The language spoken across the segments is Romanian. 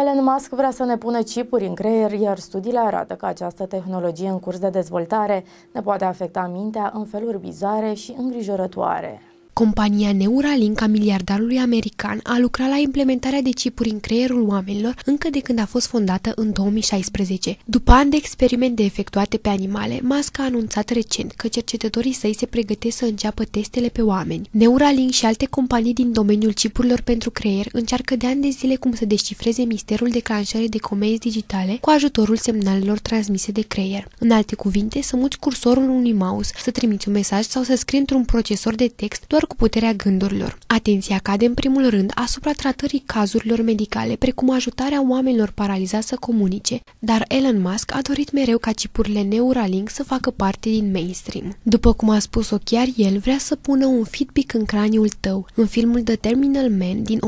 Elon Musk vrea să ne pună chipuri în creier, iar studiile arată că această tehnologie în curs de dezvoltare ne poate afecta mintea în feluri bizare și îngrijorătoare. Compania Neuralink a miliardarului american a lucrat la implementarea de chipuri în creierul oamenilor încă de când a fost fondată în 2016. După ani de experimente efectuate pe animale, Musk a anunțat recent că cercetătorii săi se pregătesc să înceapă testele pe oameni. Neuralink și alte companii din domeniul chipurilor pentru creier încearcă de ani de zile cum să descifreze misterul declanșării de comenzi digitale cu ajutorul semnalelor transmise de creier. În alte cuvinte, să muți cursorul unui mouse, să trimiți un mesaj sau să scrii într-un procesor de text doar cu puterea gândurilor. Atenția cade în primul rând asupra tratării cazurilor medicale, precum ajutarea oamenilor paralizați să comunice, dar Elon Musk a dorit mereu ca chipurile Neuralink să facă parte din mainstream. După cum a spus-o chiar el, vrea să pună un Fitbit în craniul tău. În filmul The Terminal Man din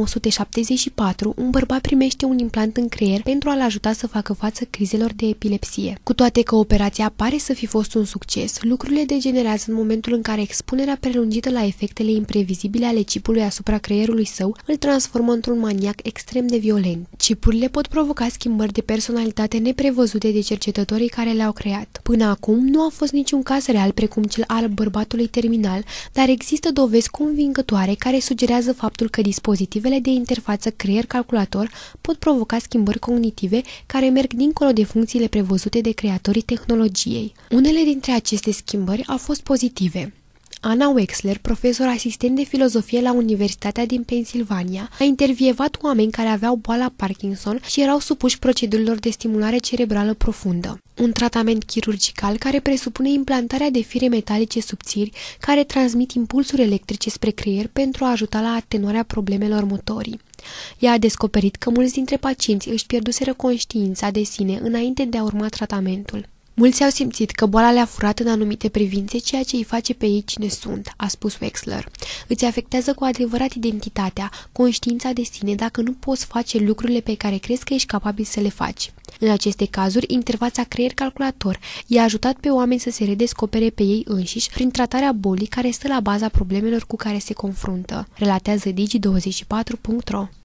1974, un bărbat primește un implant în creier pentru a-l ajuta să facă față crizelor de epilepsie. Cu toate că operația pare să fi fost un succes, lucrurile degenerează în momentul în care expunerea prelungită la efectele imprevizibile ale chipului asupra creierului său îl transformă într-un maniac extrem de violent. Chipurile pot provoca schimbări de personalitate neprevăzute de cercetătorii care le-au creat. Până acum nu a fost niciun caz real precum cel al bărbatului terminal, dar există dovezi convingătoare care sugerează faptul că dispozitivele de interfață creier-calculator pot provoca schimbări cognitive care merg dincolo de funcțiile prevăzute de creatorii tehnologiei. Unele dintre aceste schimbări au fost pozitive. Anna Wexler, profesor asistent de filozofie la Universitatea din Pennsylvania, a intervievat oameni care aveau boala Parkinson și erau supuși procedurilor de stimulare cerebrală profundă. Un tratament chirurgical care presupune implantarea de fire metalice subțiri care transmit impulsuri electrice spre creier pentru a ajuta la atenuarea problemelor motorii. Ea a descoperit că mulți dintre pacienți își pierduseră conștiința de sine înainte de a urma tratamentul. Mulți au simțit că boala le-a furat în anumite privințe ceea ce îi face pe ei cine sunt, a spus Wexler. Îți afectează cu adevărat identitatea, conștiința de sine dacă nu poți face lucrurile pe care crezi că ești capabil să le faci. În aceste cazuri, interfața creier-calculator i-a ajutat pe oameni să se redescopere pe ei înșiși prin tratarea bolii care stă la baza problemelor cu care se confruntă, relatează Digi24.ro.